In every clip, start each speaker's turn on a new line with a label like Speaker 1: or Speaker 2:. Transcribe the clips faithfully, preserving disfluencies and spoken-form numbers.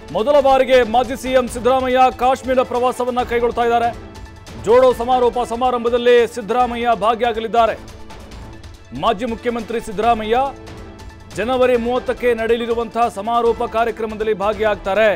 Speaker 1: ಮೊದಲ ಬಾರಿಗೆ ಮಾಜಿ ಸಿಎಂ ಸಿದ್ದರಾಮಯ್ಯ ಕಾಶ್ಮೀರ ಪ್ರವಾಸವನ್ನ ಕೈಗೊಳ್ತಾ ಇದ್ದಾರೆ. ಜೋಡೋ ಸಮಾರೋಪ ಸಮಾರಂಭದಲ್ಲಿ ಸಿದ್ದರಾಮಯ್ಯ ಭಾಗಿಯಾಗಲಿದ್ದಾರೆ. ಮಾಜಿ ಮುಖ್ಯಮಂತ್ರಿ ಸಿದ್ದರಾಮಯ್ಯ ಜನವರಿ ಮೂವತ್ತಕ್ಕೆ ನಡೆಯಲಿರುವಂತಹ ಸಮಾರೋಪ ಕಾರ್ಯಕ್ರಮದಲ್ಲಿ ಭಾಗಿಯಾಗ್ತಾರೆ.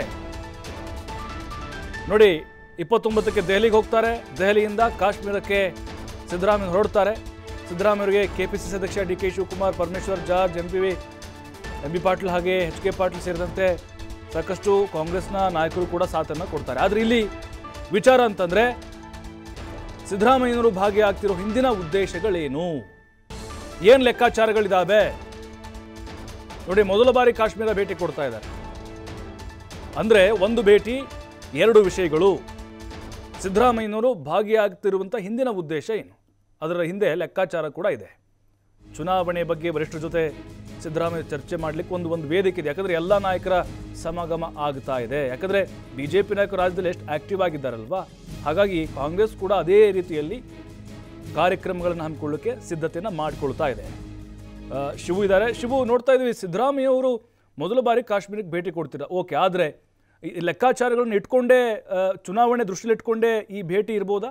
Speaker 1: ನೋಡಿ, ಇಪ್ಪತ್ತೊಂಬತ್ತಕ್ಕೆ ದೆಹಲಿಗೆ ಹೋಗ್ತಾರೆ. ದೆಹಲಿಯಿಂದ ಕಾಶ್ಮೀರಕ್ಕೆ ಸಿದ್ದರಾಮಯ್ಯ ಹೊರಡ್ತಾರೆ. ಸಿದ್ದರಾಮಯ್ಯರಿಗೆ ಕೆಪಿಸಿಸಿ ಅಧ್ಯಕ್ಷ D K Shivakumar, Parameshwar, George, M P M B Patil ಹಾಗೆ ಎಚ್ ಕೆ ಪಾಟೀಲ್ ಸೇರಿದಂತೆ ಸಾಕಷ್ಟು ಕಾಂಗ್ರೆಸ್ನ ನಾಯಕರು ಕೂಡ ಸಾಥನ್ನು ಕೊಡ್ತಾರೆ. ಆದರೆ ಇಲ್ಲಿ ವಿಚಾರ ಅಂತಂದ್ರೆ ಸಿದ್ದರಾಮಯ್ಯನವರು ಭಾಗಿಯಾಗ್ತಿರೋ ಹಿಂದಿನ ಉದ್ದೇಶಗಳೇನು, ಏನು ಲೆಕ್ಕಾಚಾರಗಳಿದ್ದಾವೆ ನೋಡಿ. ಮೊದಲ ಬಾರಿ ಕಾಶ್ಮೀರ ಭೇಟಿ ಕೊಡ್ತಾ ಇದ್ದಾರೆ ಅಂದ್ರೆ ಒಂದು ಭೇಟಿ ಎರಡು ವಿಷಯಗಳು. ಸಿದ್ದರಾಮಯ್ಯನವರು ಭಾಗಿಯಾಗ್ತಿರುವಂಥ ಹಿಂದಿನ ಉದ್ದೇಶ ಏನು, ಅದರ ಹಿಂದೆ ಲೆಕ್ಕಾಚಾರ ಕೂಡ ಇದೆ. ಚುನಾವಣೆ ಬಗ್ಗೆ ವರಿಷ್ಠರ ಜೊತೆ ಸಿದ್ದರಾಮಯ್ಯ ಚರ್ಚೆ ಮಾಡಲಿಕ್ಕೆ ಒಂದು ಒಂದು ವೇದಿಕೆ ಇದೆ. ಯಾಕಂದರೆ ಎಲ್ಲ ನಾಯಕರ ಸಮಾಗಮ ಆಗ್ತಾ ಇದೆ. ಯಾಕಂದರೆ ಬಿ ಜೆ ಪಿ ನಾಯಕರು ರಾಜ್ಯದಲ್ಲಿ ಎಷ್ಟು ಆ್ಯಕ್ಟಿವ್ ಆಗಿದ್ದಾರಲ್ವಾ, ಹಾಗಾಗಿ ಕಾಂಗ್ರೆಸ್ ಕೂಡ ಅದೇ ರೀತಿಯಲ್ಲಿ ಕಾರ್ಯಕ್ರಮಗಳನ್ನು ಹಮ್ಮಿಕೊಳ್ಳೋಕ್ಕೆ ಸಿದ್ಧತೆಯನ್ನು ಮಾಡಿಕೊಳ್ತಾ ಇದೆ. ಶಿವು ಇದ್ದಾರೆ. ಶಿವು, ನೋಡ್ತಾ ಇದ್ದೀವಿ ಸಿದ್ದರಾಮಯ್ಯ ಅವರು ಮೊದಲ ಬಾರಿ ಕಾಶ್ಮೀರಕ್ಕೆ ಭೇಟಿ ಕೊಡ್ತೀರಾ, ಓಕೆ. ಆದರೆ ಈ ಲೆಕ್ಕಾಚಾರಗಳನ್ನು ಇಟ್ಕೊಂಡೇ, ಚುನಾವಣೆ ದೃಷ್ಟಿಯಲ್ಲಿ ಇಟ್ಕೊಂಡೇ ಈ ಭೇಟಿ ಇರ್ಬೋದಾ?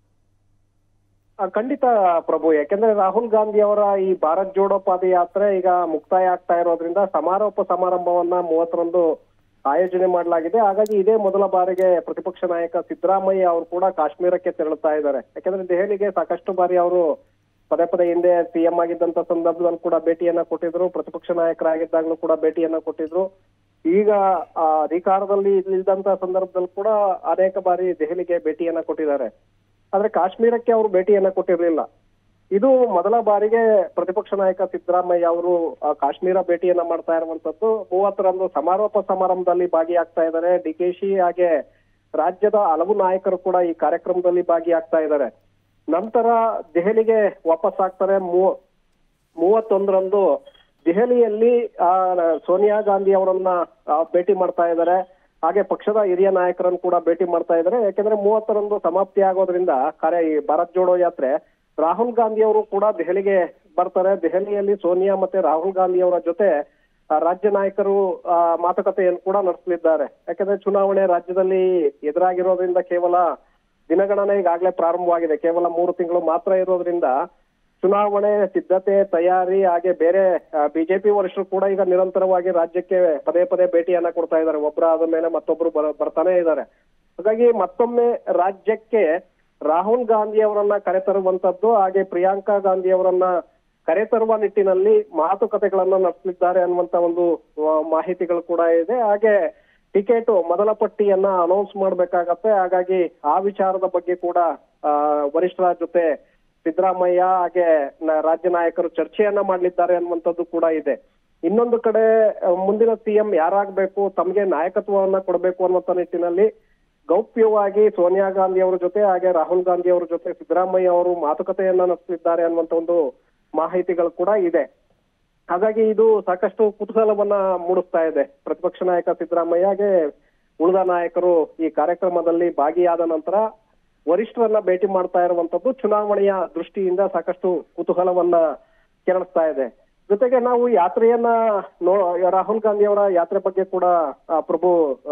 Speaker 2: ಖಂಡಿತ ಪ್ರಭು. ಯಾಕೆಂದ್ರೆ ರಾಹುಲ್ ಗಾಂಧಿ ಅವರ ಈ ಭಾರತ್ ಜೋಡೋ ಪಾದಯಾತ್ರೆ ಈಗ ಮುಕ್ತಾಯ ಆಗ್ತಾ ಇರೋದ್ರಿಂದ ಸಮಾರೋಪ ಸಮಾರಂಭವನ್ನ ಮೂವತ್ತರಂದು ಆಯೋಜನೆ ಮಾಡಲಾಗಿದೆ. ಹಾಗಾಗಿ ಇದೇ ಮೊದಲ ಬಾರಿಗೆ ಪ್ರತಿಪಕ್ಷ ನಾಯಕ ಸಿದ್ದರಾಮಯ್ಯ ಅವರು ಕೂಡ ಕಾಶ್ಮೀರಕ್ಕೆ ತೆರಳುತ್ತಾ ಇದ್ದಾರೆ. ಯಾಕಂದ್ರೆ ದೆಹಲಿಗೆ ಸಾಕಷ್ಟು ಬಾರಿ ಅವರು ಪದೇ ಪದೇ ಹಿಂದೆ ಸಿಎಂ ಆಗಿದ್ದಂತ ಸಂದರ್ಭದಲ್ಲಿ ಕೂಡ ಭೇಟಿಯನ್ನ ಕೊಟ್ಟಿದ್ರು, ಪ್ರತಿಪಕ್ಷ ನಾಯಕರಾಗಿದ್ದಾಗಲೂ ಕೂಡ ಭೇಟಿಯನ್ನ ಕೊಟ್ಟಿದ್ರು. ಈಗ ಆ ಅಧಿಕಾರದಲ್ಲಿ ಇಲ್ದಂತ ಸಂದರ್ಭದಲ್ಲಿ ಕೂಡ ಅನೇಕ ಬಾರಿ ದೆಹಲಿಗೆ ಭೇಟಿಯನ್ನ ಕೊಟ್ಟಿದ್ದಾರೆ. ಆದ್ರೆ ಕಾಶ್ಮೀರಕ್ಕೆ ಅವರು ಭೇಟಿಯನ್ನ ಕೊಟ್ಟಿರ್ಲಿಲ್ಲ. ಇದು ಮೊದಲ ಬಾರಿಗೆ ಪ್ರತಿಪಕ್ಷ ನಾಯಕ ಸಿದ್ದರಾಮಯ್ಯ ಅವರು ಕಾಶ್ಮೀರ ಭೇಟಿಯನ್ನ ಮಾಡ್ತಾ ಇರುವಂತದ್ದು. ಮೂವತ್ತರಂದು ಸಮಾರೋಪ ಸಮಾರಂಭದಲ್ಲಿ ಭಾಗಿಯಾಗ್ತಾ ಇದ್ದಾರೆ. ಡಿ ಕೆ ಶಿ ಹಾಗೆ ರಾಜ್ಯದ ಹಲವು ನಾಯಕರು ಕೂಡ ಈ ಕಾರ್ಯಕ್ರಮದಲ್ಲಿ ಭಾಗಿಯಾಗ್ತಾ ಇದ್ದಾರೆ. ನಂತರ ದೆಹಲಿಗೆ ವಾಪಸ್ ಆಗ್ತಾರೆ. ಮೂ ಮೂವತ್ತೊಂದರಂದು ದೆಹಲಿಯಲ್ಲಿ ಆ ಸೋನಿಯಾ ಗಾಂಧಿ ಅವರನ್ನ ಭೇಟಿ ಮಾಡ್ತಾ ಇದ್ದಾರೆ. ಹಾಗೆ ಪಕ್ಷದ ಹಿರಿಯ ನಾಯಕರನ್ನು ಕೂಡ ಭೇಟಿ ಮಾಡ್ತಾ ಇದ್ದಾರೆ. ಯಾಕೆಂದ್ರೆ ಮೂವತ್ತರಂದು ಸಮಾಪ್ತಿ ಆಗೋದ್ರಿಂದ ಕಾರ್ಯ ಈ ಭಾರತ್ ಜೋಡೋ ಯಾತ್ರೆ, ರಾಹುಲ್ ಗಾಂಧಿ ಅವರು ಕೂಡ ದೆಹಲಿಗೆ ಬರ್ತಾರೆ. ದೆಹಲಿಯಲ್ಲಿ ಸೋನಿಯಾ ಮತ್ತೆ ರಾಹುಲ್ ಗಾಂಧಿ ಅವರ ಜೊತೆ ರಾಜ್ಯ ನಾಯಕರು ಆ ಮಾತುಕತೆಯನ್ನು ಕೂಡ ನಡೆಸಲಿದ್ದಾರೆ. ಯಾಕಂದ್ರೆ ಚುನಾವಣೆ ರಾಜ್ಯದಲ್ಲಿ ಎದುರಾಗಿರೋದ್ರಿಂದ ಕೇವಲ ದಿನಗಣನೆ ಈಗಾಗಲೇ ಪ್ರಾರಂಭವಾಗಿದೆ. ಕೇವಲ ಮೂರು ತಿಂಗಳು ಮಾತ್ರ ಇರೋದ್ರಿಂದ ಚುನಾವಣೆ ಸಿದ್ಧತೆ, ತಯಾರಿ ಹಾಗೆ ಬೇರೆ ಬಿಜೆಪಿ ವರಿಷ್ಠರು ಕೂಡ ಈಗ ನಿರಂತರವಾಗಿ ರಾಜ್ಯಕ್ಕೆ ಪದೇ ಪದೇ ಭೇಟಿಯನ್ನ ಕೊಡ್ತಾ ಇದ್ದಾರೆ. ಒಬ್ಬರಾದ ಮೇಲೆ ಮತ್ತೊಬ್ರು ಬರ ಬರ್ತಾನೆ ಇದ್ದಾರೆ. ಹಾಗಾಗಿ ಮತ್ತೊಮ್ಮೆ ರಾಜ್ಯಕ್ಕೆ ರಾಹುಲ್ ಗಾಂಧಿ ಅವರನ್ನ ಕರೆತರುವಂತದ್ದು, ಹಾಗೆ ಪ್ರಿಯಾಂಕಾ ಗಾಂಧಿ ಅವರನ್ನ ಕರೆತರುವ ನಿಟ್ಟಿನಲ್ಲಿ ಮಾತುಕತೆಗಳನ್ನ ನಡೆಸಲಿದ್ದಾರೆ ಅನ್ನುವಂತ ಒಂದು ಮಾಹಿತಿಗಳು ಕೂಡ ಇದೆ. ಹಾಗೆ ಟಿಕೆಟ್ ಮೊದಲ ಪಟ್ಟಿಯನ್ನ ಅನೌನ್ಸ್ ಮಾಡ್ಬೇಕಾಗತ್ತೆ. ಹಾಗಾಗಿ ಆ ವಿಚಾರದ ಬಗ್ಗೆ ಕೂಡ ಆ ವರಿಷ್ಠರ ಜೊತೆ ಸಿದ್ದರಾಮಯ್ಯ ಹಾಗೆ ರಾಜ್ಯ ನಾಯಕರು ಚರ್ಚೆಯನ್ನ ಮಾಡಲಿದ್ದಾರೆ ಅನ್ನುವಂಥದ್ದು ಕೂಡ ಇದೆ. ಇನ್ನೊಂದು ಕಡೆ ಮುಂದಿನ ಸಿಎಂ ಯಾರಾಗಬೇಕು, ತಮಗೆ ನಾಯಕತ್ವವನ್ನ ಕೊಡಬೇಕು ಅನ್ನುವಂತ ನಿಟ್ಟಿನಲ್ಲಿ ಗೌಪ್ಯವಾಗಿ ಸೋನಿಯಾ ಗಾಂಧಿ ಅವರ ಜೊತೆ ಹಾಗೆ ರಾಹುಲ್ ಗಾಂಧಿ ಅವರ ಜೊತೆ ಸಿದ್ದರಾಮಯ್ಯ ಅವರು ಮಾತುಕತೆಯನ್ನ ನಡೆಸಲಿದ್ದಾರೆ ಅನ್ನುವಂತ ಒಂದು ಮಾಹಿತಿಗಳು ಕೂಡ ಇದೆ. ಹಾಗಾಗಿ ಇದು ಸಾಕಷ್ಟು ಕುತೂಹಲವನ್ನ ಮೂಡಿಸ್ತಾ ಇದೆ. ಪ್ರತಿಪಕ್ಷ ನಾಯಕ ಸಿದ್ದರಾಮಯ್ಯ ಹಾಗೆ ಉಳಿದ ನಾಯಕರು ಈ ಕಾರ್ಯಕ್ರಮದಲ್ಲಿ ಭಾಗಿಯಾದ ನಂತರ ವರಿಷ್ಠರನ್ನ ಭೇಟಿ ಮಾಡ್ತಾ ಇರುವಂತದ್ದು ಚುನಾವಣೆಯ ದೃಷ್ಟಿಯಿಂದ ಸಾಕಷ್ಟು ಕುತೂಹಲವನ್ನ ಕೆರಳಿಸ್ತಾ ಇದೆ. ಜೊತೆಗೆ ನಾವು ಯಾತ್ರೆಯನ್ನ ನೋ ರಾಹುಲ್ ಗಾಂಧಿ ಅವರ ಯಾತ್ರೆ ಬಗ್ಗೆ ಕೂಡ ಪ್ರಭು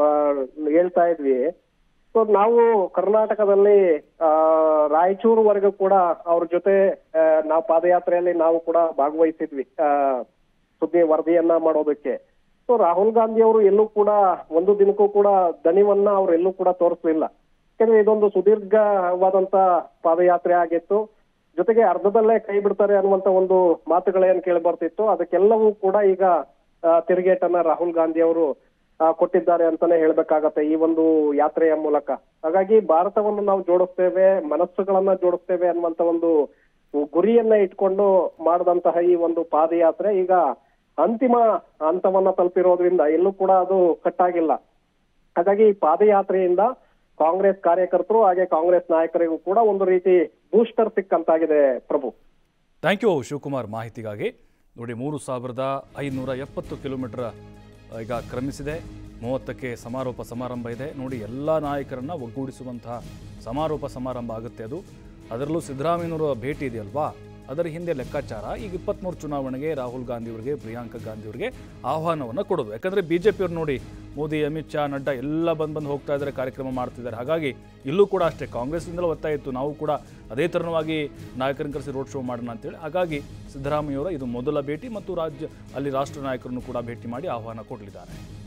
Speaker 2: ಹೇಳ್ತಾ ಇದ್ವಿ. ಸೊ ನಾವು ಕರ್ನಾಟಕದಲ್ಲಿ ಆ ರಾಯಚೂರುವರೆಗೂ ಕೂಡ ಅವ್ರ ಜೊತೆ ನಾವು ಪಾದಯಾತ್ರೆಯಲ್ಲಿ ನಾವು ಕೂಡ ಭಾಗವಹಿಸಿದ್ವಿ ಆ ಸುದ್ದಿ ವರದಿಯನ್ನ ಮಾಡೋದಕ್ಕೆ. ಸೊ ರಾಹುಲ್ ಗಾಂಧಿ ಅವರು ಎಲ್ಲೂ ಕೂಡ ಒಂದು ದಿನಕ್ಕೂ ಕೂಡ ದಣಿವನ್ನ ಅವ್ರು ಎಲ್ಲೂ ಕೂಡ ತೋರಿಸ್ಲಿಲ್ಲ. ಯಾಕಂದ್ರೆ ಇದೊಂದು ಸುದೀರ್ಘವಾದಂತ ಪಾದಯಾತ್ರೆ ಆಗಿತ್ತು. ಜೊತೆಗೆ ಅರ್ಧದಲ್ಲೇ ಕೈ ಬಿಡ್ತಾರೆ ಅನ್ನುವಂತ ಒಂದು ಮಾತುಗಳೇನು ಕೇಳಿ ಬರ್ತಿತ್ತು, ಅದಕ್ಕೆಲ್ಲವೂ ಕೂಡ ಈಗ ತಿರುಗೇಟನ್ನ ರಾಹುಲ್ ಗಾಂಧಿ ಅವರು ಕೊಟ್ಟಿದ್ದಾರೆ ಅಂತಾನೆ ಹೇಳ್ಬೇಕಾಗತ್ತೆ ಈ ಒಂದು ಯಾತ್ರೆಯ ಮೂಲಕ. ಹಾಗಾಗಿ ಭಾರತವನ್ನು ನಾವು ಜೋಡಿಸ್ತೇವೆ, ಮನಸ್ಸುಗಳನ್ನ ಜೋಡಿಸ್ತೇವೆ ಅನ್ನುವಂತ ಒಂದು ಗುರಿಯನ್ನ ಇಟ್ಕೊಂಡು ಮಾಡಿದಂತಹ ಈ ಒಂದು ಪಾದಯಾತ್ರೆ ಈಗ ಅಂತಿಮ ಹಂತವನ್ನ ತಲುಪಿರೋದ್ರಿಂದ ಎಲ್ಲೂ ಕೂಡ ಅದು ಕಟ್ಟಾಗಿಲ್ಲ. ಹಾಗಾಗಿ ಈ ಪಾದಯಾತ್ರೆಯಿಂದ ಕಾಂಗ್ರೆಸ್ ಕಾರ್ಯಕರ್ತರು ಹಾಗೆ ಕಾಂಗ್ರೆಸ್ ನಾಯಕರಿಗೂ ಕೂಡ ಒಂದು ರೀತಿ ಬೂಸ್ಟರ್ ಸಿಕ್ಕಂತಾಗಿದೆ ಪ್ರಭು.
Speaker 1: ಥ್ಯಾಂಕ್ ಯು ಶಿವಕುಮಾರ್ ಮಾಹಿತಿಗಾಗಿ. ನೋಡಿ, ಮೂರು ಸಾವಿರದ ಐನೂರ ಎಪ್ಪತ್ತು ಕಿಲೋಮೀಟರ್ ಈಗ ಕ್ರಮಿಸಿದೆ. ಮೂವತ್ತಕ್ಕೆ ಸಮಾರೋಪ ಸಮಾರಂಭ ಇದೆ. ನೋಡಿ, ಎಲ್ಲ ನಾಯಕರನ್ನ ಒಗ್ಗೂಡಿಸುವಂತಹ ಸಮಾರೋಪ ಸಮಾರಂಭ ಆಗುತ್ತೆ ಅದು. ಅದರಲ್ಲೂ ಸಿದ್ದರಾಮಯ್ಯನವರ ಭೇಟಿ ಇದೆಯಲ್ವಾ, ಅದರ ಹಿಂದೆ ಲೆಕ್ಕಾಚಾರ ಈಗ ಇಪ್ಪತ್ತ್ಮೂರು ಚುನಾವಣೆಗೆ ರಾಹುಲ್ ಗಾಂಧಿಯವರಿಗೆ ಪ್ರಿಯಾಂಕಾ ಗಾಂಧಿಯವರಿಗೆ ಆಹ್ವಾನವನ್ನು ಕೊಡೋದು. ಯಾಕಂದರೆ ಬಿ ಜೆ ಪಿಯವ್ರು ನೋಡಿ ಮೋದಿ, ಅಮಿತ್ ಶಾ, ನಡ್ಡಾ ಎಲ್ಲ ಬಂದು ಬಂದು ಹೋಗ್ತಾ ಇದ್ದಾರೆ, ಕಾರ್ಯಕ್ರಮ ಮಾಡ್ತಿದ್ದಾರೆ. ಹಾಗಾಗಿ ಇಲ್ಲೂ ಕೂಡ ಅಷ್ಟೇ ಕಾಂಗ್ರೆಸ್ನಿಂದಲೂ ಒತ್ತಾಯ ಇತ್ತು, ನಾವು ಕೂಡ ಅದೇ ಥರವಾಗಿ ನಾಯಕರನ್ನು ಕರೆಸಿ ರೋಡ್ ಶೋ ಮಾಡೋಣ ಅಂತೇಳಿ. ಹಾಗಾಗಿ ಸಿದ್ದರಾಮಯ್ಯವರ ಇದು ಮೊದಲ ಭೇಟಿ ಮತ್ತು ರಾಜ್ಯ ಅಲ್ಲಿ ರಾಷ್ಟ್ರ ನಾಯಕರನ್ನು ಕೂಡ ಭೇಟಿ ಮಾಡಿ ಆಹ್ವಾನ ಕೊಡಲಿದ್ದಾರೆ.